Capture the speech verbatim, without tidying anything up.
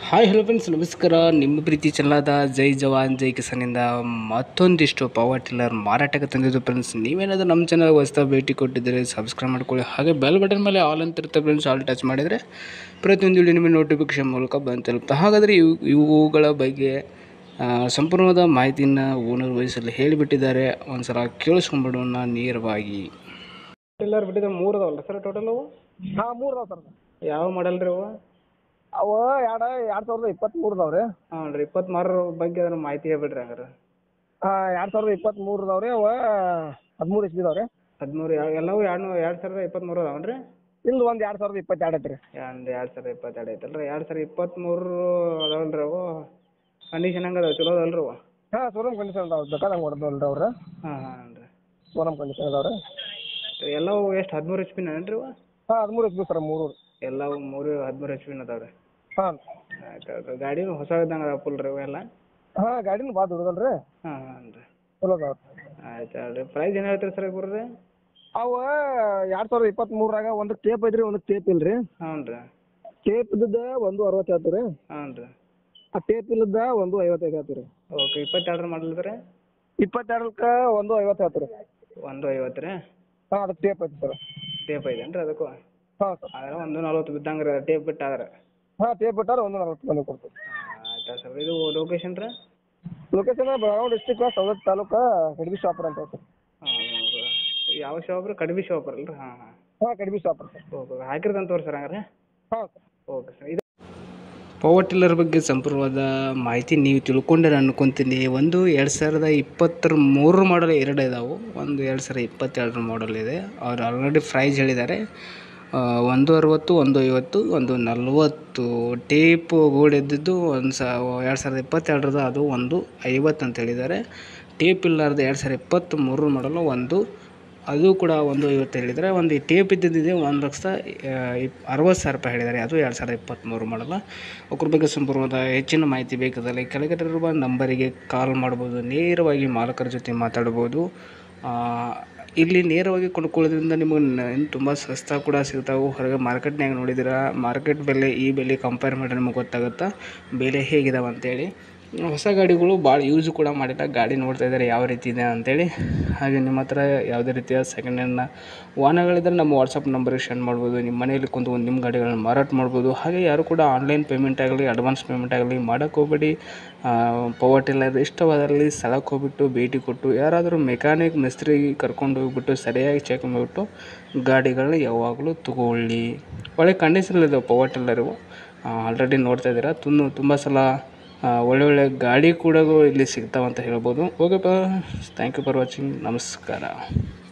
Hi hello friends, ನಮಸ್ಕಾರ. ನಿಮ್ಮ ಪ್ರೀತಿ ಚೆನ್ನದ ಜೈ ಜವಾನ್ ಜೈ ಕಿಸಾನಿಂದ ಮತ್ತೊಂದಿಷ್ಟು power tiller ಮಾರಾಟಕ್ಕೆ ತಂದಿದ್ದು ಫ್ರೆಂಡ್ಸ್. ನೀವೇನಾದರೂ ನಮ್ಮ ಚಾನಲ್ ಹೊಸದಾಗಿ ಭೇಟಿ ಕೊಟ್ಟಿದ್ದರೆ ಸಬ್ಸ್ಕ್ರೈಬ್ ಮಾಡ್ಕೊಳ್ಳಿ. ಹಾಗೆ ಬೆಲ್ ಬಟನ್ ಮೇಲೆ ಆಲ್ ಅಂತ ಇರುತ್ತೆ ಫ್ರೆಂಡ್ಸ್. ಆಲ್ ಟಚ್ ಮಾಡಿದರೆ ಪ್ರತಿಯೊಂದು ವಿಡಿಯೋ ನಿಮಗೆ ನೋಟಿಫಿಕೇಶನ್ ಮೂಲಕ ಬಂದು ತಲುಪ್ತಾ. ಹಾಗಾದರೆ ಇವು ಇವುಗಳ ಬಗ್ಗೆ ಸಂಪೂರ್ಣವಾದ ಮಾಹಿತಿಯನ್ನು ಓನರ್ ವಯಸ್ಸಲ್ಲಿ ಹೇಳಿಬಿಟ್ಟಿದ್ದಾರೆ. ಒಂದು ಸಲ ಕೇಳಿಸ್ಕೊಂಡ್ಬಿಡೋಣ ನೇರವಾಗಿ. ಟಿಲ್ಲರ್ ಬಿಟ್ಟಿದ್ರೆ ಮೂರು ಅದಾವಲ್ಲ ಸರ್ ಟೋಟಲ್? ಅವು ಹಾಂ ಮೂರು ಅದಾವೆ ಸರ್. ಯಾವ ಮಾಡಲ್ ರೀ ಅವು? ಅವು ಎರಡು ಎರಡು ಸಾವಿರದ ಇಪ್ಪತ್ತ್ಮೂರು ಅದಾವೆ ರೀ. ಹಾಂ ರೀ, ಇಪ್ಪತ್ತ್ಮೂರರ ಬಗ್ಗೆ ಅದನ್ನು ಮಾಹಿತಿ ಹೇಳ್ಬಿಡ್ರಿ ಹಂಗಾರೆ. ಹಾಂ ಎರಡು ಸಾವಿರದ ಇಪ್ಪತ್ತ್ಮೂರು ಅದಾವೆ ರೀ. ಅವು ಹದಿಮೂರು ಎಚ್ ಪಿ ಇದಾವೆ ರೀ. ಹದಿಮೂರು ಎಲ್ಲವೂ ಎರಡು ಎರಡು ಸಾವಿರದ ಇಪ್ಪತ್ತ್ಮೂರು ಅದಾವನ್ ರೀ? ಇಲ್ಲ, ಒಂದು ಎರಡು ಸಾವಿರದ ಇಪ್ಪತ್ತೆರಡು ಐತೆ ರೀ. ಒಂದು ಎರಡು ಸಾವಿರದ ಇಪ್ಪತ್ತೆರಡು ಐತಲ್ಲ ರೀ. ಎರಡು ಸಾವಿರದ ಇಪ್ಪತ್ತ್ಮೂರು ಅದಾವಲ್ಲ ರೀ ಅವು? ಕಂಡೀಷನ್ ಹೆಂಗೆ ಅದಾವೆ? ಚಲೋ ಅದಲ್ಲ ರೀ ಅವು? ಹಾಂ, ಶೋರೂಮ್ ಕಂಡೀಷನ್ ಅದಾವೆ. ಬೇಕಾದಂಗೆ ಹೊಡೆದಲ್ಲ ರೀ ಅವ್ರು. ಹಾಂ ಹಾಂ ರೀ, ಶೋರೂಮ್ ಕಂಡೀಷನ್ ಅದಾವೆ ರೀ. ಎಲ್ಲವೂ ಎಷ್ಟು ಹದಿಮೂರು ಎಚ್ ಪಿನ ಏನು ರೀ ಅವು? ಹಾಂ, ಹದಿಮೂರು ಎಚ್ ಪಿ ಸರ್. ಮೂರು ಎಲ್ಲವೂ ಮೂರು ಹದಿಮೂರು ಎಚ್ ಪಿನ ಅದಾವೆ ರೀ. ಹಾಂ ಆಯ್ತು ಆಯ್ತು. ಗಾಡಿನೂ ಹೊಸ ಇದ್ದಂಗೆ ಅದಾವೆ ಫುಲ್ ರೀ ಎಲ್ಲ? ಹಾಂ, ಗಾಡಿನೂ ಭಾಳ ದೊಡ್ಡದಲ್ಲ ರೀ. ಹಾಂ ಹಾಂ ರೀ, ಚಲೋ ಅದಾವೆ. ಆಯ್ತು ಹೇಳ್ರಿ. ಪ್ರೈಸ್ ಏನು ಹೇಳ್ತೀರಿ ಸರ್ ಇಬ್ಬರದ್ದು? ಅವು ಎರಡು ಸಾವಿರದ ಇಪ್ಪತ್ತ್ಮೂರಾಗ ಒಂದು ಟೇಪ್ ಐತ್ರಿ, ಒಂದು ಟೇಪ್ ಇಲ್ಲ ರೀ. ಹ್ಞೂ ರೀ. ಟೇಪ್ ಇದ್ದದ್ದು ಒಂದು ಅರವತ್ತು ಹೇಳ್ತೀವಿ ರೀ. ಹ್ಞೂ ರೀ. ಆ ಟೇಪ್ ಇಲ್ಲದ ಒಂದು ಐವತ್ತೈದು ಹೇಳ್ತೀವಿ ರೀ. ಓಕೆ, ಇಪ್ಪತ್ತೆರಡರ ಮಾಡಲ್ ರೀ? ಇಪ್ಪತ್ತೆರಡಕ್ಕೆ ಒಂದು ಐವತ್ತು ಹೇಳ್ತೀವಿ ರೀ. ಒಂದು ಐವತ್ತು ರೀ? ಹಾಂ, ಅದಕ್ಕೆ ಟೇಪ್ ಐತಿ ಸರ್. ಟೇಪ್ ಐತೇನು ರೀ ಅದಕ್ಕೂ? ಹಾಂ ಸರ್. ಆದರೆ ಒಂದು ನಲ್ವತ್ತು ಬಿದ್ದಂಗೆ ರೀ ಟೇಪ್ ಬಿಟ್ಟಾದ್ರೆ? ಹಾಂ, ಟೇಪ್ ಬಿಟ್ಟಾರೆ ಒಂದು ನಲ್ವತ್ತು ಬಂದು ಕೊಡ್ತೀವಿ. ಹಾಂ ಆಯ್ತು ಸರ್. ಇದು ಲೊಕೇಶನ್ ರೀ? ಲೊಕೇಶನ್ ಬೆಳಗಾವಿ ಡಿಸ್ಟಿಕ್ ಸವದತ್ತಿ ತಾಲೂಕು ಕಡಬಿ ಶಾಪುರ ಅಂತ ಹೇಳ್ತೀವಿ. ಹಾಂ, ಯಾವ ಶಾಪ್ ರೀ? ಕಡ್ಬಿ ಶಾಪ್ ಅಲ್ಲ ರೀ? ಹಾಂ ಹಾಂ. ಹಾಂ, ಕಡಬಿ ಶಾಪುರ ಸರ್. ಓಕೆ, ಹಾಕಿರ್ತಾನೆ ತೋರಿ ಸರ್ ಹಂಗಾರೆ. ಹಾಂ ಸರ್. Okay sir. ಇದು ಪವರ್ ಟಿಲ್ಲರ್ ಬಗ್ಗೆ ಸಂಪೂರ್ಣವಾದ ಮಾಹಿತಿ ನೀವು ತಿಳ್ಕೊಂಡ್ರೆ ಅನ್ಕೊತೀನಿ. ಒಂದು ಎರಡು ಸಾವಿರದ ಇಪ್ಪತ್ತರ ಮೂರರ ಮಾಡಲ್ ಎರಡು ಇದಾವೆ, ಒಂದು ಎರಡು ಸಾವಿರದ ಇಪ್ಪತ್ತೆರಡರ ಮಾಡಲ್ ಇದೆ. ಅವ್ರು ಆಲ್ರೆಡಿ ಪ್ರೈಸ್ ಹೇಳಿದ್ದಾರೆ. ಒಂದು ಅರವತ್ತು, ಒಂದು ಐವತ್ತು, ಒಂದು ನಲ್ವತ್ತು. ಟೇಪು ಗೋಲ್ಡ್ ಇದ್ದಿದ್ದು ಒಂದು ಸಾ ಎರಡು ಸಾವಿರದ ಇಪ್ಪತ್ತೆರಡರದ ಅದು ಒಂದು ಐವತ್ತು ಅಂತ ಹೇಳಿದ್ದಾರೆ. ಟೇಪ್ ಇಲ್ಲಾರ್ದು ಎರಡು ಸಾವಿರದ ಇಪ್ಪತ್ತ್ಮೂರರ ಮಾಡಲು ಒಂದು ಅದು ಕೂಡ ಒಂದು ಐವತ್ತು ಹೇಳಿದ್ದಾರೆ. ಒಂದು ಟೇಪ್ ಇದ್ದಿದ್ದಿದೆ ಒಂದು ಲಕ್ಷದ ಇಪ್ ಅರವತ್ತು ಸಾವಿರ ರೂಪಾಯಿ ಹೇಳಿದ್ದಾರೆ. ಅದು ಎರಡು ಸಾವಿರದ ಇಪ್ಪತ್ತ್ಮೂರು ಮಾಡಲ್ಲ. ಅದ್ರ ಬಗ್ಗೆ ಸಂಪೂರ್ಣವಾದ ಹೆಚ್ಚಿನ ಮಾಹಿತಿ ಬೇಕಾದಲ್ಲಿ ಕೆಳಗಡೆಯಿರುವ ನಂಬರಿಗೆ ಕಾಲ್ ಮಾಡ್ಬೋದು. ನೇರವಾಗಿ ಮಾಲಕರ ಜೊತೆ ಮಾತಾಡ್ಬೋದು. ಇಲ್ಲಿ ನೇರವಾಗಿ ಕೊಂಡ್ಕೊಳ್ಳೋದ್ರಿಂದ ನಿಮಗೆ ಇನ್ನು ತುಂಬ ಸಸ್ತಾ ಕೂಡ ಸಿಗ್ತಾವೆ. ಹೊರಗೆ ಮಾರ್ಕೆಟ್ನಾಗ ನೋಡಿದ್ರೆ ಮಾರ್ಕೆಟ್ ಬೆಲೆ ಈ ಬೆಲೆ ಕಂಪೇರ್ ಮಾಡಿದ್ರೆ ನಿಮಗೆ ಗೊತ್ತಾಗುತ್ತೆ ಬೆಲೆ ಹೇಗಿದಾವೆ ಅಂತೇಳಿ. ಹೊಸ ಗಾಡಿಗಳು ಭಾಳ ಯೂಸ್ ಕೂಡ ಮಾಡಿಲ್ಲ. ಗಾಡಿ ನೋಡ್ತಾ ಇದ್ದಾರೆ ಯಾವ ರೀತಿ ಇದೆ ಅಂತೇಳಿ. ಹಾಗೆ ನಿಮ್ಮ ಹತ್ರ ಯಾವುದೇ ರೀತಿಯ ಸೆಕೆಂಡ್ ಹ್ಯಾಂಡ್ನ ವಾಹನಗಳಿದ್ದರೆ ನಮ್ಮ ವಾಟ್ಸಪ್ ನಂಬರಿಗೆ ಸೆಂಡ್ ಮಾಡ್ಬೋದು. ನಿಮ್ಮ ಮನೆಯಲ್ಲಿ ಕುಂತು ನಿಮ್ಮ ಗಾಡಿಗಳನ್ನ ಮಾರಾಟ ಮಾಡ್ಬೋದು. ಹಾಗೆ ಯಾರು ಕೂಡ ಆನ್ಲೈನ್ ಪೇಮೆಂಟ್ ಆಗಲಿ ಅಡ್ವಾನ್ಸ್ ಪೇಮೆಂಟ್ ಆಗಲಿ ಮಾಡೋಕ್ಕೆ ಹೋಗಬೇಡಿ. ಪವರ್ ಟಿಲ್ಲರ್ ಇಷ್ಟವಾದಲ್ಲಿ ಸ್ಥಳಕ್ಕೆ ಹೋಗ್ಬಿಟ್ಟು ಭೇಟಿ ಕೊಟ್ಟು ಯಾರಾದರೂ ಮೆಕ್ಯಾನಿಕ್ ಮಿಸ್ತ್ರಿ ಕರ್ಕೊಂಡು ಹೋಗ್ಬಿಟ್ಟು ಸರಿಯಾಗಿ ಚೆಕ್ ಮಾಡಿಬಿಟ್ಟು ಗಾಡಿಗಳನ್ನ ಯಾವಾಗಲೂ ತಗೊಳ್ಳಿ. ಒಳ್ಳೆ ಕಂಡೀಷನಲ್ಲಿದ್ದಾವೆ ಪವರ್ ಟಿಲ್ಲರು. ಆಲ್ರೆಡಿ ನೋಡ್ತಾ ಇದ್ದೀರಾ. ತುಂಬ ತುಂಬ ಸಲ ಒಳ್ಳೆ ಒಳ್ಳೆ ಗಾಡಿ ಕೂಡ ಇಲ್ಲಿ ಸಿಗ್ತಾವಂತ ಹೇಳ್ಬೋದು. ಓಕೆಪ್ಪ, ಥ್ಯಾಂಕ್ ಯು ಫಾರ್ ವಾಚಿಂಗ್. ನಮಸ್ಕಾರ.